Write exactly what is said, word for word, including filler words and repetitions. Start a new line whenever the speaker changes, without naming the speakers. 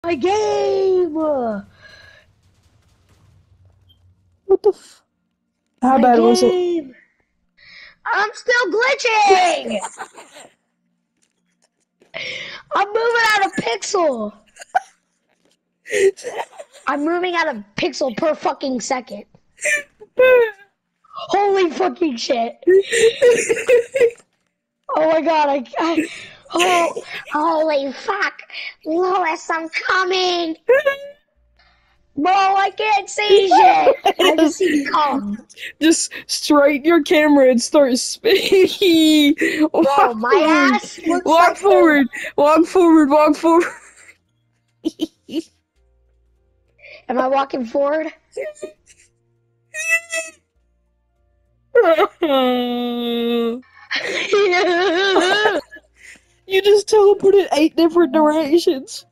My game!
What the f- How
My
bad was it?
game! I'm still glitching! I'm moving out of pixel! I'm moving out of pixel per fucking second. Holy fucking shit. Oh my god, I, I oh, holy fuck. Lois, I'm coming! Bro, I can't see shit! I just see cum.
Just straighten your camera and start spinning.
Bro,
Walk
my
forward.
ass looks
Walk
like the...
forward. Walk forward. Walk forward.
Am I walking forward?
You just teleported eight different directions.